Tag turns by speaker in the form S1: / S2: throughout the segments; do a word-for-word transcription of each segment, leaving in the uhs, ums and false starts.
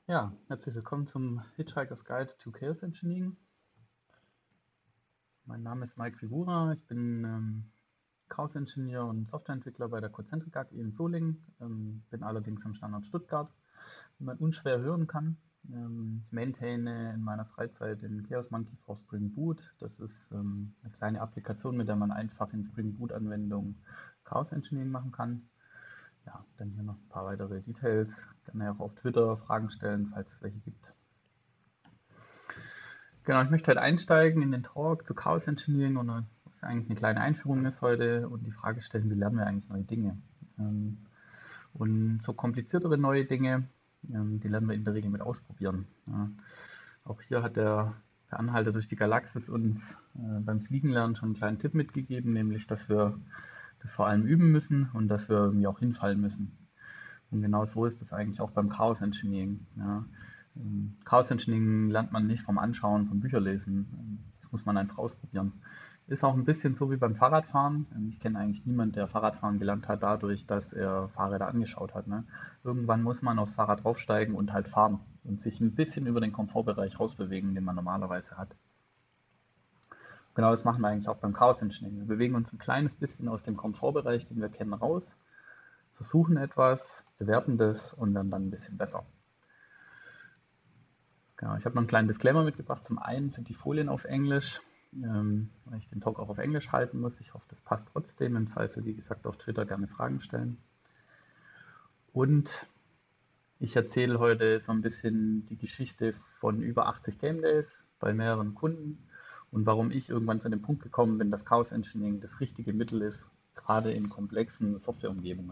S1: Ja, herzlich willkommen zum Hitchhiker's Guide to Chaos Engineering. Mein Name ist Mike Figura, ich bin ähm, Chaos Engineer und Softwareentwickler bei der Cozentric A G in Solingen, ähm, bin allerdings am Standort Stuttgart, wie man unschwer hören kann. Ähm, ich maintaine in meiner Freizeit den Chaos Monkey for Spring Boot. Das ist ähm, eine kleine Applikation, mit der man einfach in Spring Boot Anwendungen Chaos Engineering machen kann. Ja, dann hier noch ein paar weitere Details. Gerne auch auf Twitter Fragen stellen, falls es welche gibt. Genau, ich möchte halt einsteigen in den Talk zu Chaos Engineering und was eigentlich eine kleine Einführung ist heute und die Frage stellen, wie lernen wir eigentlich neue Dinge? Ähm, und so kompliziertere neue Dinge, ähm, die lernen wir in der Regel mit Ausprobieren. Ja. Auch hier hat der, der Anhalter durch die Galaxis uns äh, beim Fliegenlernen schon einen kleinen Tipp mitgegeben, nämlich, dass wir das vor allem üben müssen und dass wir irgendwie auch hinfallen müssen. Und genau so ist es eigentlich auch beim Chaos Engineering. Ja. Ähm, Chaos Engineering lernt man nicht vom Anschauen, vom Bücherlesen. Ähm, Das muss man einfach ausprobieren. Ist auch ein bisschen so wie beim Fahrradfahren. Ähm, Ich kenne eigentlich niemanden, der Fahrradfahren gelernt hat, dadurch, dass er Fahrräder angeschaut hat. Ne? Irgendwann muss man aufs Fahrrad draufsteigen und halt fahren und sich ein bisschen über den Komfortbereich rausbewegen, den man normalerweise hat. Genau das machen wir eigentlich auch beim Chaos Engineering. Wir bewegen uns ein kleines bisschen aus dem Komfortbereich, den wir kennen, raus, versuchen etwas, bewerten das und werden dann ein bisschen besser. Genau, ich habe noch einen kleinen Disclaimer mitgebracht. Zum einen sind die Folien auf Englisch, ähm, weil ich den Talk auch auf Englisch halten muss. Ich hoffe, das passt trotzdem. Im Zweifel, wie gesagt, auf Twitter gerne Fragen stellen. Und ich erzähle heute so ein bisschen die Geschichte von über achtzig Game Days bei mehreren Kunden und warum ich irgendwann zu dem Punkt gekommen bin, dass Chaos Engineering das richtige Mittel ist, gerade in komplexen Softwareumgebungen.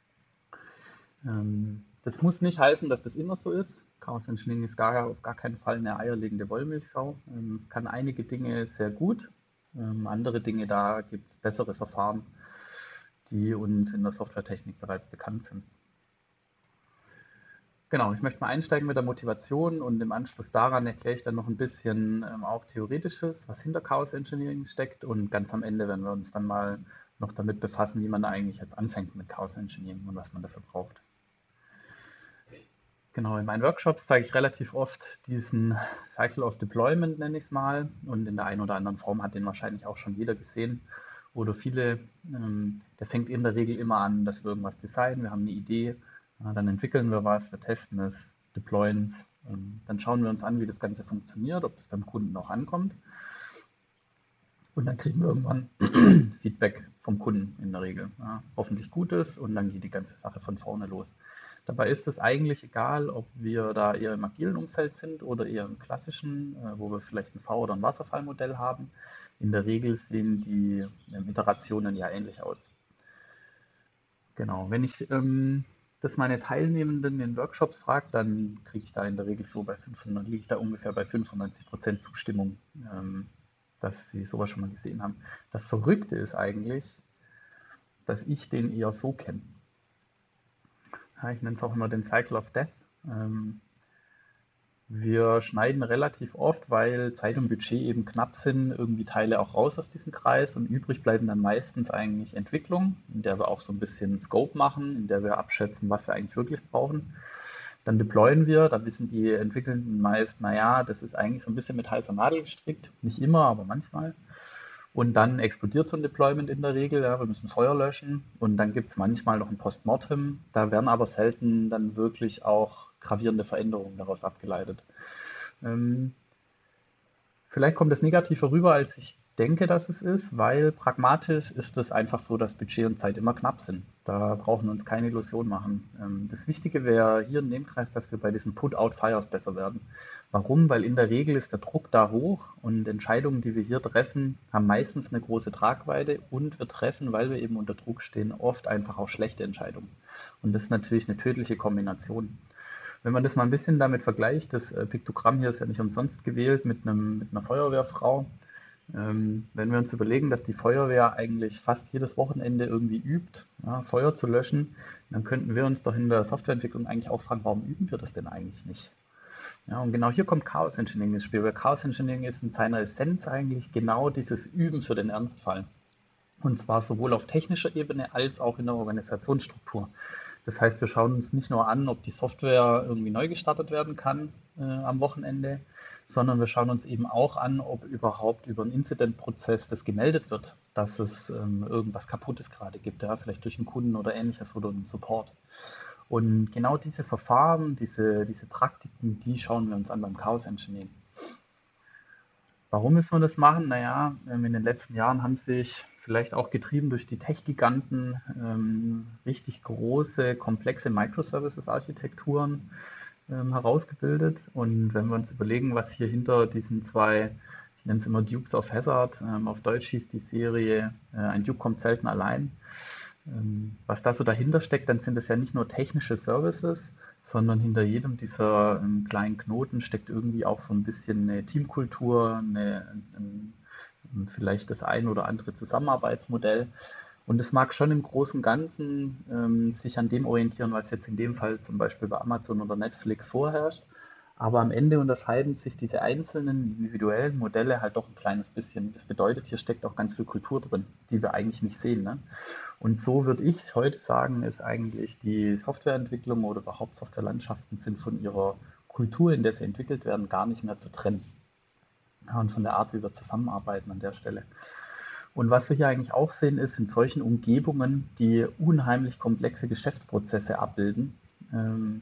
S1: Ähm, das muss nicht heißen, dass das immer so ist. Chaos Engineering ist gar, auf gar keinen Fall eine eierlegende Wollmilchsau. Ähm, es kann einige Dinge sehr gut, ähm, andere Dinge, da gibt es bessere Verfahren, die uns in der Softwaretechnik bereits bekannt sind. Genau, ich möchte mal einsteigen mit der Motivation und im Anschluss daran erkläre ich dann noch ein bisschen ähm, auch Theoretisches, was hinter Chaos Engineering steckt und ganz am Ende werden wir uns dann mal noch damit befassen, wie man da eigentlich jetzt anfängt mit Chaos Engineering und was man dafür braucht. Genau, in meinen Workshops zeige ich relativ oft diesen Cycle of Deployment, nenne ich es mal. Und in der einen oder anderen Form hat den wahrscheinlich auch schon jeder gesehen. Oder viele, ähm, der fängt in der Regel immer an, dass wir irgendwas designen, wir haben eine Idee, äh, dann entwickeln wir was, wir testen es, deployen es, ähm, dann schauen wir uns an, wie das Ganze funktioniert, ob das beim Kunden auch ankommt. Und dann kriegen wir irgendwann Feedback vom Kunden in der Regel. Ja, hoffentlich Gutes und dann geht die ganze Sache von vorne los. Dabei ist es eigentlich egal, ob wir da eher im agilen Umfeld sind oder eher im klassischen, äh, wo wir vielleicht ein V- oder ein Wasserfallmodell haben. In der Regel sehen die ähm, Iterationen ja ähnlich aus. Genau, wenn ich ähm, das meine Teilnehmenden in Workshops frage, dann kriege ich da in der Regel so bei fünfhundert, liege ich da ungefähr bei fünfundneunzig Prozent Zustimmung, ähm, dass sie sowas schon mal gesehen haben. Das Verrückte ist eigentlich, dass ich den eher so kenne. Ja, ich nenne es auch immer den Cycle of Death. Ähm, Wir schneiden relativ oft, weil Zeit und Budget eben knapp sind, irgendwie Teile auch raus aus diesem Kreis und übrig bleiben dann meistens eigentlich Entwicklung, in der wir auch so ein bisschen Scope machen, in der wir abschätzen, was wir eigentlich wirklich brauchen. Dann deployen wir, da wissen die Entwickelnden meist, naja, das ist eigentlich so ein bisschen mit heißer Nadel gestrickt, nicht immer, aber manchmal. Und dann explodiert so ein Deployment in der Regel, ja, wir müssen Feuer löschen und dann gibt es manchmal noch ein Postmortem, da werden aber selten dann wirklich auch gravierende Veränderungen daraus abgeleitet. Ähm, Vielleicht kommt es negativer rüber, als ich denke, dass es ist, weil pragmatisch ist es einfach so, dass Budget und Zeit immer knapp sind. Da brauchen wir uns keine Illusion machen. Ähm, Das Wichtige wäre hier in dem Kreis, dass wir bei diesen Put-out-Fires besser werden. Warum? Weil in der Regel ist der Druck da hoch und Entscheidungen, die wir hier treffen, haben meistens eine große Tragweite und wir treffen, weil wir eben unter Druck stehen, oft einfach auch schlechte Entscheidungen. Und das ist natürlich eine tödliche Kombination. Wenn man das mal ein bisschen damit vergleicht, das äh, Piktogramm hier ist ja nicht umsonst gewählt mit einem, mit einer Feuerwehrfrau. Ähm, wenn wir uns überlegen, dass die Feuerwehr eigentlich fast jedes Wochenende irgendwie übt, ja, Feuer zu löschen, dann könnten wir uns doch in der Softwareentwicklung eigentlich auch fragen, warum üben wir das denn eigentlich nicht? Ja, und genau hier kommt Chaos Engineering ins Spiel, weil Chaos Engineering ist in seiner Essenz eigentlich genau dieses Üben für den Ernstfall. Und zwar sowohl auf technischer Ebene als auch in der Organisationsstruktur. Das heißt, wir schauen uns nicht nur an, ob die Software irgendwie neu gestartet werden kann äh, am Wochenende, sondern wir schauen uns eben auch an, ob überhaupt über einen Incident-Prozess das gemeldet wird, dass es ähm, irgendwas Kaputtes gerade gibt, ja, vielleicht durch einen Kunden oder ähnliches oder einen Support. Und genau diese Verfahren, diese, diese Praktiken, die schauen wir uns an beim Chaos Engineering. Warum müssen wir das machen? Naja, ähm, in den letzten Jahren haben sich vielleicht auch getrieben durch die Tech-Giganten ähm, richtig große, komplexe Microservices-Architekturen ähm, herausgebildet. Und wenn wir uns überlegen, was hier hinter diesen zwei, ich nenne es immer Dukes of Hazzard, ähm, auf Deutsch hieß die Serie, äh, ein Duke kommt selten allein, ähm, was da so dahinter steckt, dann sind es ja nicht nur technische Services, sondern hinter jedem dieser ähm, kleinen Knoten steckt irgendwie auch so ein bisschen eine Teamkultur, eine, ein, vielleicht das ein oder andere Zusammenarbeitsmodell. Und es mag schon im Großen und Ganzen ähm, sich an dem orientieren, was jetzt in dem Fall zum Beispiel bei Amazon oder Netflix vorherrscht. Aber am Ende unterscheiden sich diese einzelnen individuellen Modelle halt doch ein kleines bisschen. Das bedeutet, hier steckt auch ganz viel Kultur drin, die wir eigentlich nicht sehen. Ne? Und so würde ich heute sagen, ist eigentlich die Softwareentwicklung oder überhaupt Softwarelandschaften sind von ihrer Kultur, in der sie entwickelt werden, gar nicht mehr zu trennen. Ja, und von der Art, wie wir zusammenarbeiten an der Stelle. Und was wir hier eigentlich auch sehen, ist in solchen Umgebungen, die unheimlich komplexe Geschäftsprozesse abbilden, ähm,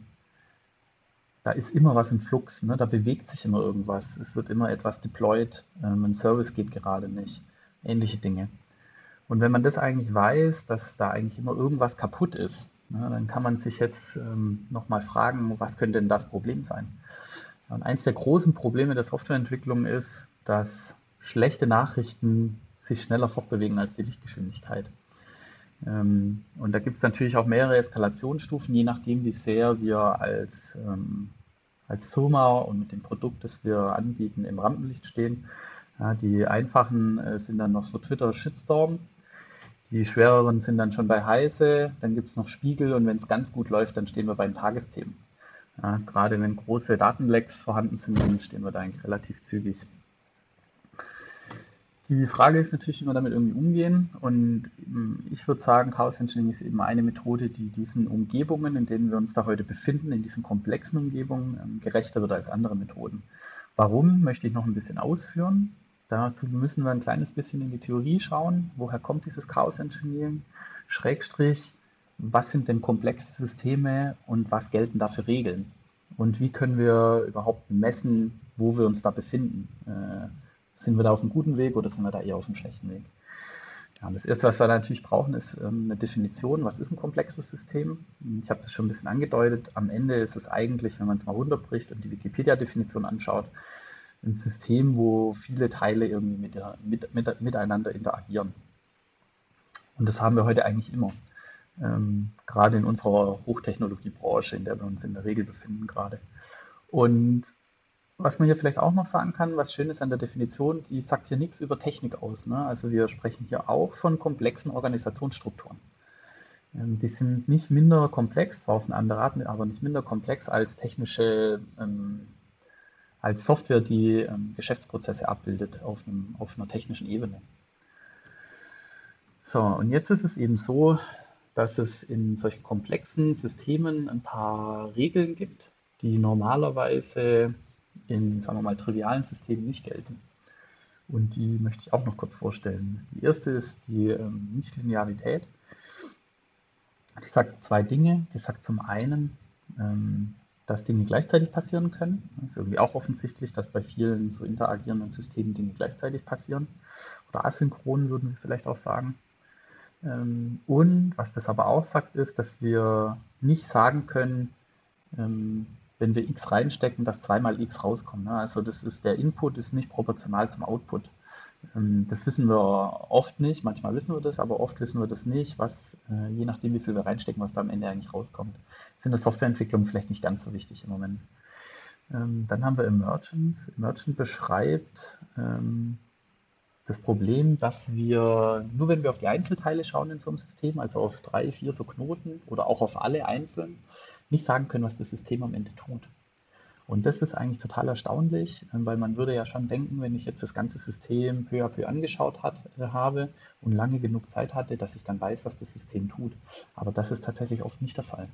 S1: da ist immer was im Flux, ne? Da bewegt sich immer irgendwas. Es wird immer etwas deployed, ähm, ein Service geht gerade nicht, ähnliche Dinge. Und wenn man das eigentlich weiß, dass da eigentlich immer irgendwas kaputt ist, ne, dann kann man sich jetzt ähm, nochmal fragen, was könnte denn das Problem sein? Und eins der großen Probleme der Softwareentwicklung ist, dass schlechte Nachrichten sich schneller fortbewegen als die Lichtgeschwindigkeit. Ähm, und da gibt es natürlich auch mehrere Eskalationsstufen, je nachdem, wie sehr wir als, ähm, als Firma und mit dem Produkt, das wir anbieten, im Rampenlicht stehen. Ja, die einfachen äh, sind dann noch so Twitter-Shitstorm. Die schwereren sind dann schon bei Heise, dann gibt es noch Spiegel und wenn es ganz gut läuft, dann stehen wir bei den Tagesthemen. Ja, gerade wenn große Datenlecks vorhanden sind, dann stehen wir da eigentlich relativ zügig. Die Frage ist natürlich, wie wir damit irgendwie umgehen. Und ähm, ich würde sagen, Chaos Engineering ist eben eine Methode, die diesen Umgebungen, in denen wir uns da heute befinden, in diesen komplexen Umgebungen, ähm, gerechter wird als andere Methoden. Warum, möchte ich noch ein bisschen ausführen. Dazu müssen wir ein kleines bisschen in die Theorie schauen. Woher kommt dieses Chaos Engineering? Schrägstrich, was sind denn komplexe Systeme und was gelten da für Regeln? Und wie können wir überhaupt messen, wo wir uns da befinden? Äh, sind wir da auf einem guten Weg oder sind wir da eher auf einem schlechten Weg? Ja, und das Erste, was wir da natürlich brauchen, ist ähm, eine Definition. Was ist ein komplexes System? Ich habe das schon ein bisschen angedeutet. Am Ende ist es eigentlich, wenn man es mal runterbricht und die Wikipedia-Definition anschaut, ein System, wo viele Teile irgendwie mit, mit, mit, miteinander interagieren. Und das haben wir heute eigentlich immer. Ähm, gerade in unserer Hochtechnologiebranche, in der wir uns in der Regel befinden gerade. Und was man hier vielleicht auch noch sagen kann, was schön ist an der Definition, die sagt hier nichts über Technik aus. Ne? Also wir sprechen hier auch von komplexen Organisationsstrukturen. Ähm, die sind nicht minder komplex, zwar auf eine andere Art, aber nicht minder komplex als technische, ähm, als Software, die ähm, Geschäftsprozesse abbildet auf, einem, auf einer technischen Ebene. So, und jetzt ist es eben so, dass es in solchen komplexen Systemen ein paar Regeln gibt, die normalerweise in, sagen wir mal, trivialen Systemen nicht gelten. Und die möchte ich auch noch kurz vorstellen. Die erste ist die ähm, Nichtlinearität. Die sagt zwei Dinge. Die sagt zum einen, ähm, dass Dinge gleichzeitig passieren können. Das ist irgendwie auch offensichtlich, dass bei vielen so interagierenden Systemen Dinge gleichzeitig passieren. Oder asynchron würden wir vielleicht auch sagen. Ähm, und was das aber auch sagt, ist, dass wir nicht sagen können, ähm, wenn wir x reinstecken, dass zweimal x rauskommt. Ne? Also das ist, der Input ist nicht proportional zum Output. Ähm, das wissen wir oft nicht, manchmal wissen wir das, aber oft wissen wir das nicht, was, äh, je nachdem, wie viel wir reinstecken, was da am Ende eigentlich rauskommt. Das ist in der Softwareentwicklung vielleicht nicht ganz so wichtig im Moment. Ähm, dann haben wir Emergence. Emergent beschreibt ähm, das Problem, dass wir, nur wenn wir auf die Einzelteile schauen in so einem System, also auf drei, vier so Knoten oder auch auf alle einzeln, nicht sagen können, was das System am Ende tut. Und das ist eigentlich total erstaunlich, äh, weil man würde ja schon denken, wenn ich jetzt das ganze System peu à peu angeschaut hat, äh, habe und lange genug Zeit hatte, dass ich dann weiß, was das System tut. Aber das ist tatsächlich oft nicht der Fall.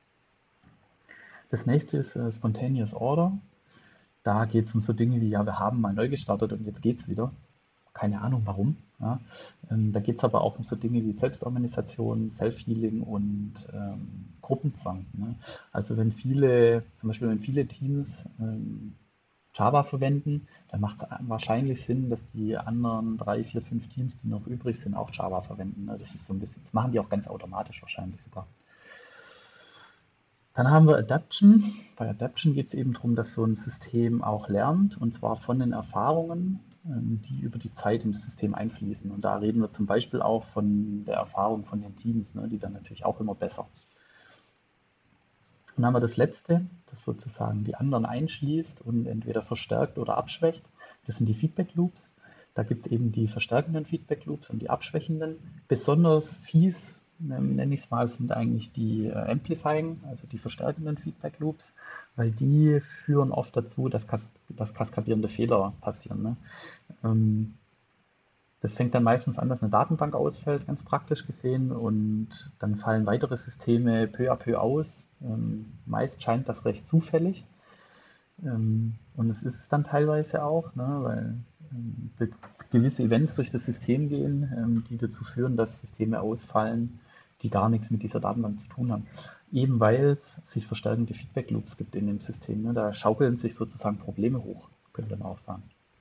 S1: Das nächste ist äh, Spontaneous Order. Da geht es um so Dinge wie, ja, wir haben mal neu gestartet und jetzt geht's wieder. Keine Ahnung warum. Ja. Ähm, da geht es aber auch um so Dinge wie Selbstorganisation, Self-Healing und ähm, Gruppenzwang. Ne? Also wenn viele, zum Beispiel wenn viele Teams ähm, Java verwenden, dann macht es wahrscheinlich Sinn, dass die anderen drei, vier, fünf Teams, die noch übrig sind, auch Java verwenden. Ne? Das ist so ein bisschen, das machen die auch ganz automatisch wahrscheinlich sogar. Dann haben wir Adaption. Bei Adaption geht es eben darum, dass so ein System auch lernt, und zwar von den Erfahrungen, ähm, die über die Zeit in das System einfließen. Und da reden wir zum Beispiel auch von der Erfahrung von den Teams, ne, die dann natürlich auch immer besser. Dann haben wir das Letzte, das sozusagen die anderen einschließt und entweder verstärkt oder abschwächt. Das sind die Feedback Loops. Da gibt es eben die verstärkenden Feedback Loops und die abschwächenden. Besonders fies, ähm, nenne ich es mal, sind eigentlich die äh, Amplifying, also die verstärkenden Feedback Loops, weil die führen oft dazu, dass, kas dass kaskadierende Fehler passieren. Ne? Ähm, das fängt dann meistens an, dass eine Datenbank ausfällt, ganz praktisch gesehen, und dann fallen weitere Systeme peu à peu aus. Ähm, meist scheint das recht zufällig. Ähm, und es ist es dann teilweise auch, ne, weil ähm, be- gewisse Events durch das System gehen, ähm, die dazu führen, dass Systeme ausfallen, die gar nichts mit dieser Datenbank zu tun haben. Eben weil es sich verstärkende Feedback Loops gibt in dem System. Ne, da schaukeln sich sozusagen Probleme hoch, könnte man auch sagen.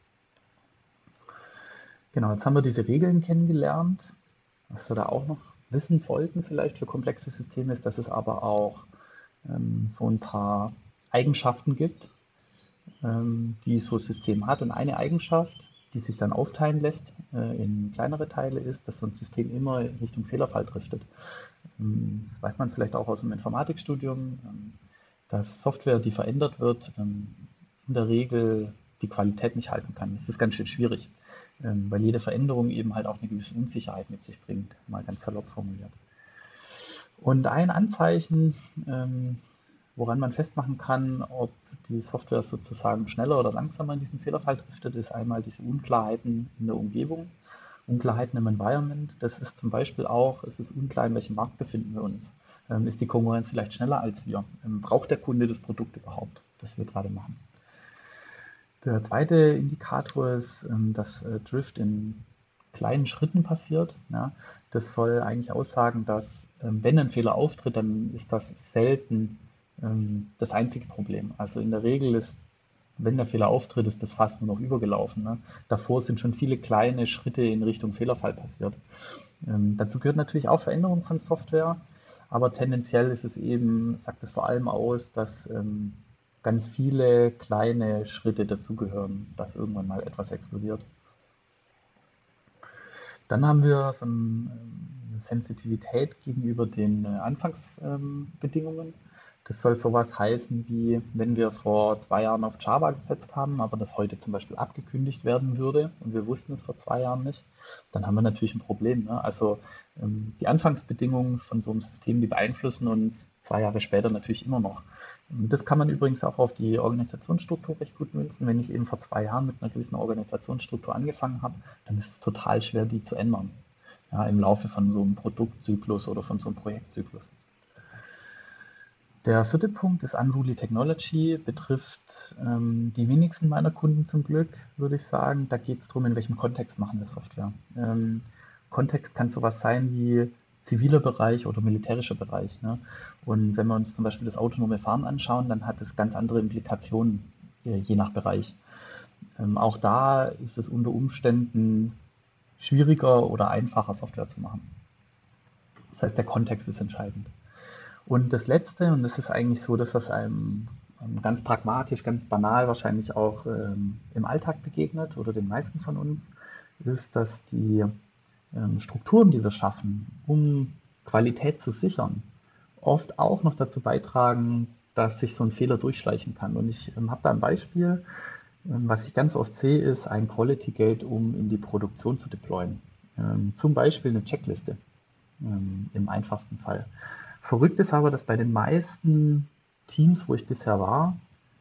S1: Genau, jetzt haben wir diese Regeln kennengelernt. Was wir da auch noch wissen sollten vielleicht für komplexe Systeme ist, dass es aber auch ähm, so ein paar Eigenschaften gibt, ähm, die so ein System hat. Und eine Eigenschaft, die sich dann aufteilen lässt äh, in kleinere Teile, ist, dass so ein System immer in Richtung Fehlerfall driftet. Ähm, das weiß man vielleicht auch aus dem Informatikstudium, ähm, dass Software, die verändert wird, ähm, in der Regel die Qualität nicht halten kann. Das ist ganz schön schwierig, ähm, weil jede Veränderung eben halt auch eine gewisse Unsicherheit mit sich bringt, mal ganz salopp formuliert. Und ein Anzeichen, ähm, woran man festmachen kann, ob die Software sozusagen schneller oder langsamer in diesen Fehlerfall driftet, ist einmal diese Unklarheiten in der Umgebung, Unklarheiten im Environment. Das ist zum Beispiel auch, es ist unklar, in welchem Markt befinden wir uns. Ähm, ist die Konkurrenz vielleicht schneller als wir? Ähm, braucht der Kunde das Produkt überhaupt, das wir gerade machen? Der zweite Indikator ist, ähm, dass äh, Drift in kleinen Schritten passiert. Ja. Das soll eigentlich aussagen, dass ähm, wenn ein Fehler auftritt, dann ist das selten ähm, das einzige Problem. Also in der Regel ist, wenn der Fehler auftritt, ist das fast nur noch übergelaufen. Ne? Davor sind schon viele kleine Schritte in Richtung Fehlerfall passiert. Ähm, dazu gehört natürlich auch Veränderung von Software, aber tendenziell ist es eben, sagt es vor allem aus, dass ähm, ganz viele kleine Schritte dazugehören, dass irgendwann mal etwas explodiert. Dann haben wir so ein, ähm, eine Sensitivität gegenüber den äh, Anfangsbedingungen. Das soll sowas heißen wie, wenn wir vor zwei Jahren auf Java gesetzt haben, aber das heute zum Beispiel abgekündigt werden würde und wir wussten es vor zwei Jahren nicht, dann haben wir natürlich ein Problem. Ne? Also ähm, die Anfangsbedingungen von so einem System, die beeinflussen uns zwei Jahre später natürlich immer noch. Das kann man übrigens auch auf die Organisationsstruktur recht gut münzen. Wenn ich eben vor zwei Jahren mit einer gewissen Organisationsstruktur angefangen habe, dann ist es total schwer, die zu ändern. Ja, im Laufe von so einem Produktzyklus oder von so einem Projektzyklus. Der vierte Punkt ist Unruly Technology, betrifft ähm, die wenigsten meiner Kunden zum Glück, würde ich sagen. Da geht es darum, in welchem Kontext machen wir Software. Ähm, Kontext kann sowas sein wie ziviler Bereich oder militärischer Bereich. Ne? Und wenn wir uns zum Beispiel das autonome Fahren anschauen, dann hat es ganz andere Implikationen, äh, je nach Bereich. Ähm, auch da ist es unter Umständen schwieriger oder einfacher, Software zu machen. Das heißt, der Kontext ist entscheidend. Und das Letzte, und das ist eigentlich so das, was einem ähm, ganz pragmatisch, ganz banal wahrscheinlich auch ähm, im Alltag begegnet oder den meisten von uns, ist, dass die ähm, Strukturen, die wir schaffen, um Qualität zu sichern, oft auch noch dazu beitragen, dass sich so ein Fehler durchschleichen kann. Und ich ähm, habe da ein Beispiel, ähm, was ich ganz oft sehe, ist ein Quality Gate, um in die Produktion zu deployen. Ähm, zum Beispiel eine Checkliste ähm, im einfachsten Fall. Verrückt ist aber, dass bei den meisten Teams, wo ich bisher war,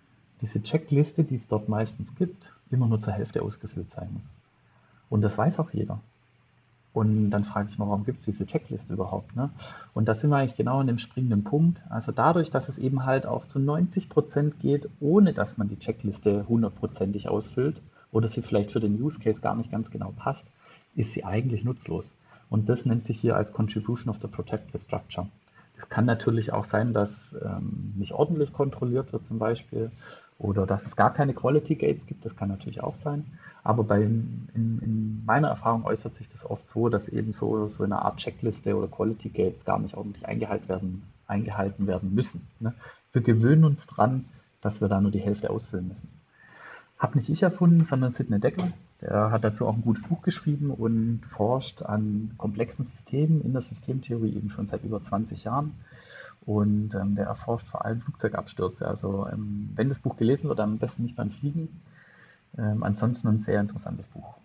S1: diese Checkliste, die es dort meistens gibt, immer nur zur Hälfte ausgefüllt sein muss. Und das weiß auch jeder. Und dann frage ich mal, warum gibt es diese Checkliste überhaupt? Ne? Und da sind wir eigentlich genau an dem springenden Punkt. Also dadurch, dass es eben halt auch zu neunzig Prozent geht, ohne dass man die Checkliste hundertprozentig ausfüllt oder sie vielleicht für den Use Case gar nicht ganz genau passt, ist sie eigentlich nutzlos. Und das nennt sich hier als Contribution of the Protected Structure. Es kann natürlich auch sein, dass ähm, nicht ordentlich kontrolliert wird zum Beispiel oder dass es gar keine Quality Gates gibt, das kann natürlich auch sein. Aber bei, in, in meiner Erfahrung äußert sich das oft so, dass eben so, so eine Art Checkliste oder Quality Gates gar nicht ordentlich eingehalten werden, eingehalten werden müssen. Ne? Wir gewöhnen uns dran, dass wir da nur die Hälfte ausfüllen müssen. Hab nicht ich erfunden, sondern Sidney Dekker. Der hat dazu auch ein gutes Buch geschrieben und forscht an komplexen Systemen in der Systemtheorie eben schon seit über zwanzig Jahren. Und ähm, der erforscht vor allem Flugzeugabstürze. Also ähm, wenn das Buch gelesen wird, am besten nicht beim Fliegen. Ähm, ansonsten ein sehr interessantes Buch.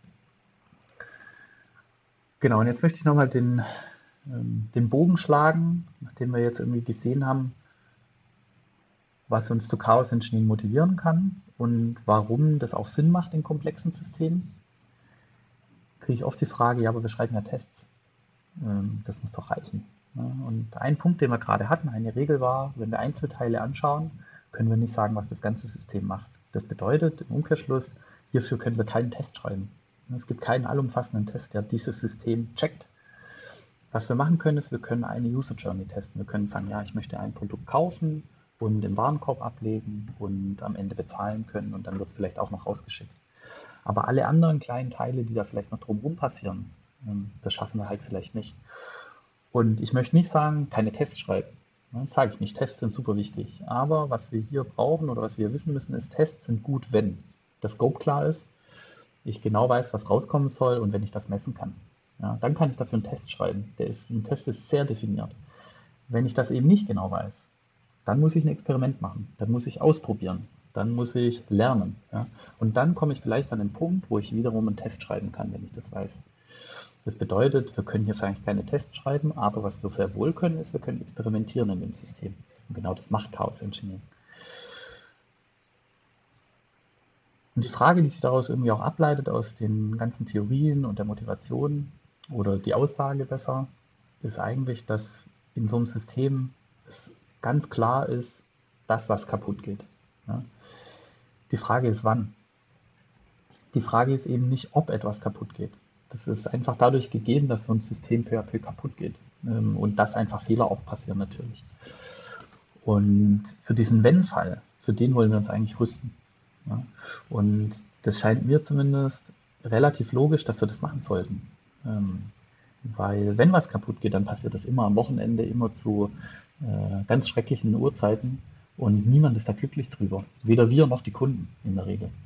S1: Genau, und jetzt möchte ich nochmal den, ähm, den Bogen schlagen, nachdem wir jetzt irgendwie gesehen haben, was uns zu Chaos Engineering motivieren kann und warum das auch Sinn macht in komplexen Systemen. Kriege ich oft die Frage, ja, aber wir schreiben ja Tests. Ähm, das muss doch reichen. Ja, und ein Punkt, den wir gerade hatten, eine Regel war, wenn wir Einzelteile anschauen, können wir nicht sagen, was das ganze System macht. Das bedeutet im Umkehrschluss, hierfür können wir keinen Test schreiben. Es gibt keinen allumfassenden Test, der dieses System checkt. Was wir machen können, ist, wir können eine User Journey testen. Wir können sagen, ja, ich möchte ein Produkt kaufen und im Warenkorb ablegen und am Ende bezahlen können und dann wird es vielleicht auch noch rausgeschickt. Aber alle anderen kleinen Teile, die da vielleicht noch drumherum passieren, ähm, das schaffen wir halt vielleicht nicht. Und ich möchte nicht sagen, keine Tests schreiben. Das sage ich nicht. Tests sind super wichtig. Aber was wir hier brauchen oder was wir wissen müssen, ist, Tests sind gut, wenn der Scope klar ist, ich genau weiß, was rauskommen soll und wenn ich das messen kann. Ja, dann kann ich dafür einen Test schreiben. Der ist, ein Test ist sehr definiert. Wenn ich das eben nicht genau weiß, dann muss ich ein Experiment machen. Dann muss ich ausprobieren. Dann muss ich lernen. Ja? Und dann komme ich vielleicht an den Punkt, wo ich wiederum einen Test schreiben kann, wenn ich das weiß. Das bedeutet, wir können hier eigentlich keine Tests schreiben, aber was wir sehr wohl können, ist, wir können experimentieren in dem System. Und genau das macht Chaos Engineering. Und die Frage, die sich daraus irgendwie auch ableitet aus den ganzen Theorien und der Motivation oder die Aussage besser, ist eigentlich, dass in so einem System es ganz klar ist, das, was kaputt geht. Ja? Die Frage ist, wann. Die Frage ist eben nicht, ob etwas kaputt geht. Das ist einfach dadurch gegeben, dass so ein System peu à peu kaputt geht. Ähm, Und dass einfach Fehler auch passieren natürlich. Und für diesen Wenn-Fall, für den wollen wir uns eigentlich rüsten. Ja? Und das scheint mir zumindest relativ logisch, dass wir das machen sollten. Ähm, weil wenn was kaputt geht, dann passiert das immer am Wochenende, immer zu äh, ganz schrecklichen Uhrzeiten und niemand ist da glücklich drüber. Weder wir noch die Kunden in der Regel.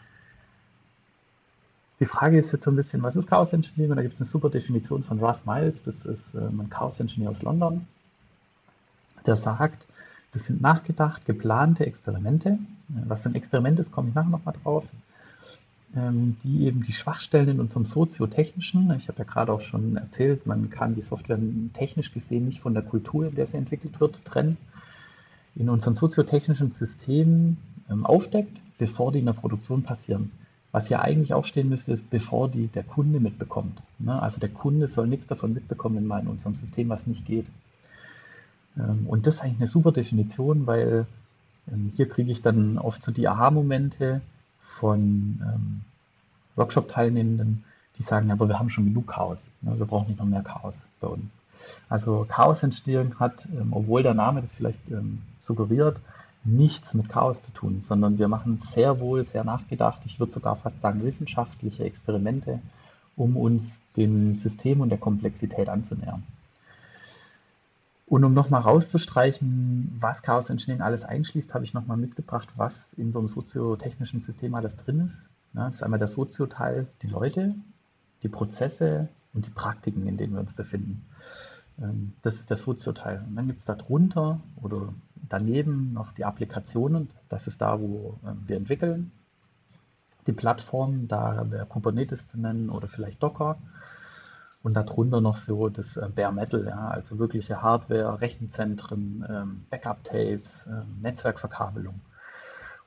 S1: Die Frage ist jetzt so ein bisschen, was ist Chaos Engineering? Und da gibt es eine super Definition von Russ Miles, das ist ähm, ein Chaos Engineer aus London, der sagt, das sind nachgedacht, geplante Experimente. Was ein Experiment ist, komme ich nachher nochmal drauf. Ähm, die eben die Schwachstellen in unserem soziotechnischen, ich habe ja gerade auch schon erzählt, man kann die Software technisch gesehen nicht von der Kultur, in der sie entwickelt wird, trennen, in unseren soziotechnischen Systemen ähm, aufdeckt, bevor die in der Produktion passieren. Was ja eigentlich auch stehen müsste, ist, bevor die der Kunde mitbekommt. Ne? Also der Kunde soll nichts davon mitbekommen, wenn mal in unserem System was nicht geht. Ähm, und das ist eigentlich eine super Definition, weil ähm, hier kriege ich dann oft so die Aha-Momente von ähm, Workshop-Teilnehmenden, die sagen, aber wir haben schon genug Chaos. Ne? Wir brauchen nicht noch mehr Chaos bei uns. Also Chaos Engineering hat, ähm, obwohl der Name das vielleicht ähm, suggeriert, nichts mit Chaos zu tun, sondern wir machen sehr wohl, sehr nachgedacht, ich würde sogar fast sagen wissenschaftliche Experimente, um uns dem System und der Komplexität anzunähern. Und um nochmal rauszustreichen, was Chaos Engineering alles einschließt, habe ich nochmal mitgebracht, was in so einem soziotechnischen System alles drin ist. Ja, das ist einmal der Sozioteil, die Leute, die Prozesse und die Praktiken, in denen wir uns befinden. Ähm, Das ist der Sozioteil. Und dann gibt es darunter oder daneben noch die Applikationen. Das ist da, wo ähm, wir entwickeln. Die Plattformen, da wäre Kubernetes zu nennen oder vielleicht Docker. Und darunter noch so das äh, Bare Metal, ja, also wirkliche Hardware, Rechenzentren, ähm, Backup-Tapes, ähm, Netzwerkverkabelung.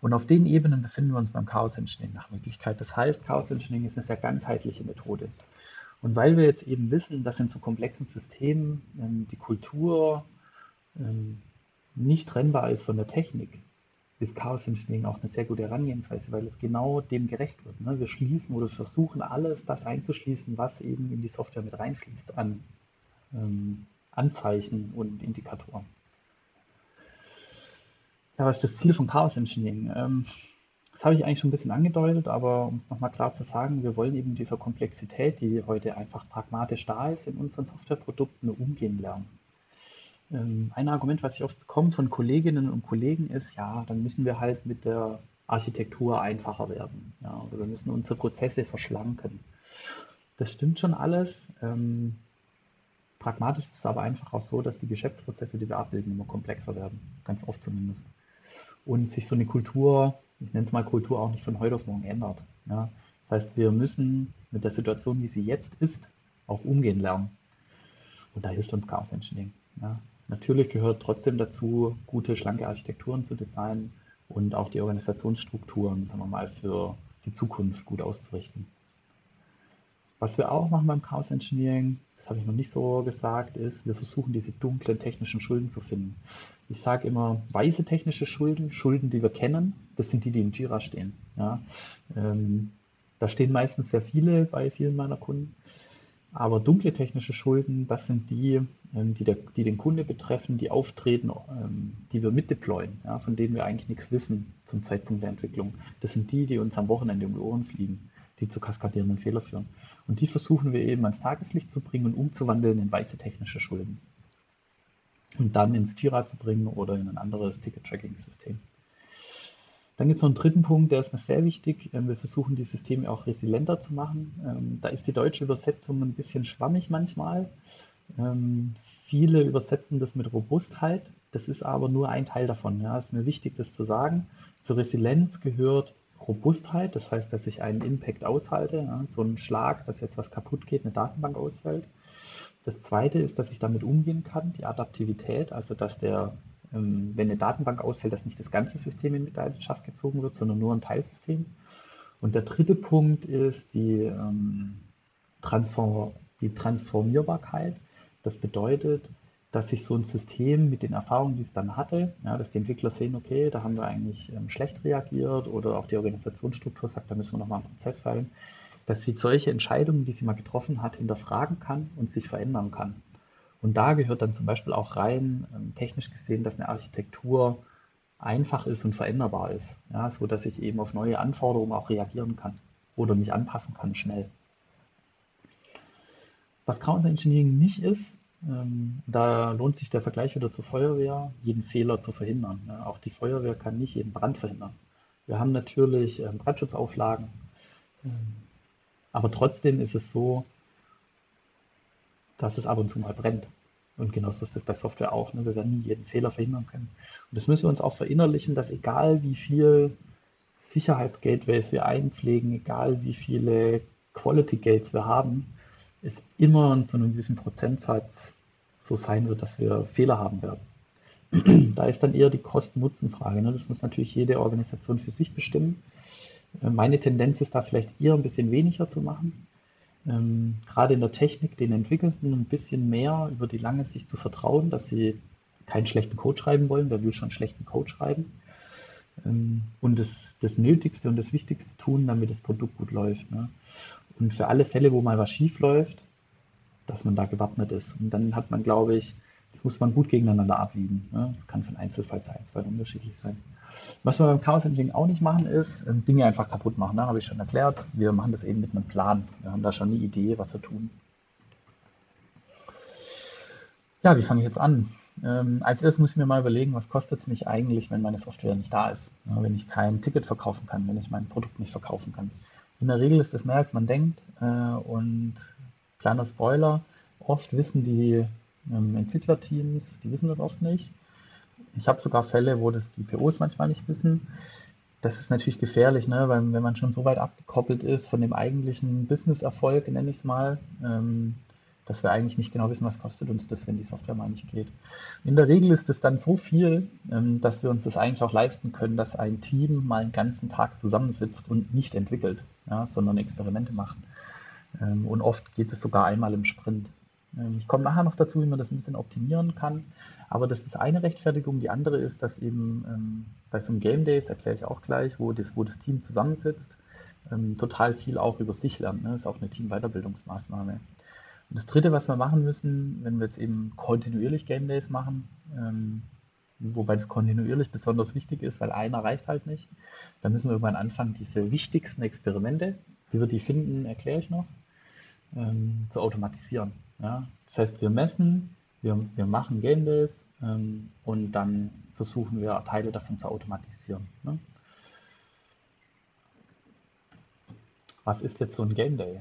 S1: Und auf den Ebenen befinden wir uns beim Chaos Engineering nach Möglichkeit. Das heißt, Chaos Engineering ist eine sehr ganzheitliche Methode. Und weil wir jetzt eben wissen, dass in so komplexen Systemen ähm, die Kultur ähm, nicht trennbar ist von der Technik, ist Chaos Engineering auch eine sehr gute Herangehensweise, weil es genau dem gerecht wird. Ne? Wir schließen oder versuchen alles das einzuschließen, was eben in die Software mit reinfließt an ähm, Anzeichen und Indikatoren. Ja, was ist das Ziel von Chaos Engineering? Ähm, das habe ich eigentlich schon ein bisschen angedeutet, aber um es nochmal klar zu sagen, wir wollen eben dieser Komplexität, die heute einfach pragmatisch da ist, in unseren Softwareprodukten umgehen lernen. Ähm, ein Argument, was ich oft bekomme von Kolleginnen und Kollegen ist, ja, dann müssen wir halt mit der Architektur einfacher werden. Ja, oder wir müssen unsere Prozesse verschlanken. Das stimmt schon alles. Ähm, pragmatisch ist es aber einfach auch so, dass die Geschäftsprozesse, die wir abbilden, immer komplexer werden. Ganz oft zumindest. Und sich so eine Kultur, ich nenne es mal Kultur, auch nicht von heute auf morgen ändert. Ja? Das heißt, wir müssen mit der Situation, wie sie jetzt ist, auch umgehen lernen. Und da hilft uns Chaos Engineering. Ja? Natürlich gehört trotzdem dazu, gute, schlanke Architekturen zu designen und auch die Organisationsstrukturen, sagen wir mal, für die Zukunft gut auszurichten. Was wir auch machen beim Chaos Engineering, das habe ich noch nicht so gesagt, ist, wir versuchen diese dunklen technischen Schulden zu finden. Ich sage immer, weiße technische Schulden, Schulden, die wir kennen, das sind die, die im Jira stehen. Ja, ähm, da stehen meistens sehr viele bei vielen meiner Kunden. Aber dunkle technische Schulden, das sind die, ähm, die, der, die den Kunde betreffen, die auftreten, ähm, die wir mitdeployen, ja, von denen wir eigentlich nichts wissen zum Zeitpunkt der Entwicklung. Das sind die, die uns am Wochenende um die Ohren fliegen, die zu kaskadierenden Fehlern führen. Und die versuchen wir eben ans Tageslicht zu bringen und umzuwandeln in weiße technische Schulden. Und dann ins Jira zu bringen oder in ein anderes Ticket-Tracking-System. Dann gibt es noch einen dritten Punkt, der ist mir sehr wichtig. Ähm, Wir versuchen die Systeme auch resilienter zu machen. Ähm, Da ist die deutsche Übersetzung ein bisschen schwammig manchmal. Ähm, Viele übersetzen das mit Robustheit. Das ist aber nur ein Teil davon. Ja, es ist mir wichtig, das zu sagen. Zur Resilienz gehört Robustheit, das heißt, dass ich einen Impact aushalte. Ja, so ein Schlag, dass jetzt was kaputt geht, eine Datenbank ausfällt. Das zweite ist, dass ich damit umgehen kann, die Adaptivität, also dass der, ähm, wenn eine Datenbank ausfällt, dass nicht das ganze System in Mitleidenschaft gezogen wird, sondern nur ein Teilsystem. Und der dritte Punkt ist die, ähm, Transform die Transformierbarkeit. Das bedeutet, dass sich so ein System mit den Erfahrungen, die es dann hatte, ja, dass die Entwickler sehen, okay, da haben wir eigentlich ähm, schlecht reagiert oder auch die Organisationsstruktur sagt, da müssen wir nochmal einen Prozess feilen, dass sie solche Entscheidungen, die sie mal getroffen hat, hinterfragen kann und sich verändern kann. Und da gehört dann zum Beispiel auch rein, ähm, technisch gesehen, dass eine Architektur einfach ist und veränderbar ist, ja, so dass ich eben auf neue Anforderungen auch reagieren kann oder mich anpassen kann schnell. Was Chaos Engineering nicht ist, ähm, da lohnt sich der Vergleich wieder zur Feuerwehr, jeden Fehler zu verhindern. Ja, auch die Feuerwehr kann nicht jeden Brand verhindern. Wir haben natürlich ähm, Brandschutzauflagen, ähm, aber trotzdem ist es so, dass es ab und zu mal brennt. Und genauso ist es bei Software auch. Ne? Wir werden nie jeden Fehler verhindern können. Und das müssen wir uns auch verinnerlichen, dass egal wie viel Sicherheitsgateways wir einpflegen, egal wie viele Quality Gates wir haben, es immer zu einem gewissen Prozentsatz so sein wird, dass wir Fehler haben werden. Da ist dann eher die Kosten-Nutzen-Frage. Ne? Das muss natürlich jede Organisation für sich bestimmen. Äh, Meine Tendenz ist da vielleicht eher ein bisschen weniger zu machen. Ähm, gerade in der Technik den Entwickelten ein bisschen mehr über die lange Sicht zu vertrauen, dass sie keinen schlechten Code schreiben wollen. Wer will schon schlechten Code schreiben? Ähm, und das, das Nötigste und das Wichtigste tun, damit das Produkt gut läuft. Ne? Und für alle Fälle, wo mal was schief läuft, dass man da gewappnet ist. Und dann hat man, glaube ich, das muss man gut gegeneinander abwiegen. Ne? Das kann von Einzelfall zu Einzelfall unterschiedlich sein. Was wir beim Chaos Engineering auch nicht machen, ist ähm, Dinge einfach kaputt machen. Ne? Habe ich schon erklärt. Wir machen das eben mit einem Plan. Wir haben da schon eine Idee, was wir tun. Ja, wie fange ich jetzt an? Ähm, als erstes muss ich mir mal überlegen, was kostet es mich eigentlich, wenn meine Software nicht da ist, ja, wenn ich kein Ticket verkaufen kann, wenn ich mein Produkt nicht verkaufen kann. In der Regel ist das mehr, als man denkt. Äh, und kleiner Spoiler, oft wissen die ähm, Entwicklerteams, die wissen das oft nicht. Ich habe sogar Fälle, wo das die P Os manchmal nicht wissen. Das ist natürlich gefährlich, ne? Weil wenn man schon so weit abgekoppelt ist von dem eigentlichen Business-Erfolg, nenne ich es mal, ähm, dass wir eigentlich nicht genau wissen, was kostet uns das, wenn die Software mal nicht geht. In der Regel ist es dann so viel, ähm, dass wir uns das eigentlich auch leisten können, dass ein Team mal einen ganzen Tag zusammensitzt und nicht entwickelt, ja, sondern Experimente macht. Ähm, und oft geht es sogar einmal im Sprint. Ähm, ich komme nachher noch dazu, wie man das ein bisschen optimieren kann. Aber das ist eine Rechtfertigung. Die andere ist, dass eben ähm, bei so einem Game Day, das erkläre ich auch gleich, wo das, wo das Team zusammensitzt, ähm, total viel auch über sich lernt. Ne? Das ist auch eine Team-Weiterbildungsmaßnahme. Und das Dritte, was wir machen müssen, wenn wir jetzt eben kontinuierlich Game Days machen, ähm, wobei das kontinuierlich besonders wichtig ist, weil einer reicht halt nicht, dann müssen wir irgendwann anfangen, diese wichtigsten Experimente, wie wir die finden, erkläre ich noch, ähm, zu automatisieren. Ja? Das heißt, wir messen, wir, wir machen Game Days ähm, und dann versuchen wir Teile davon zu automatisieren. Ne? Was ist jetzt so ein Game Day?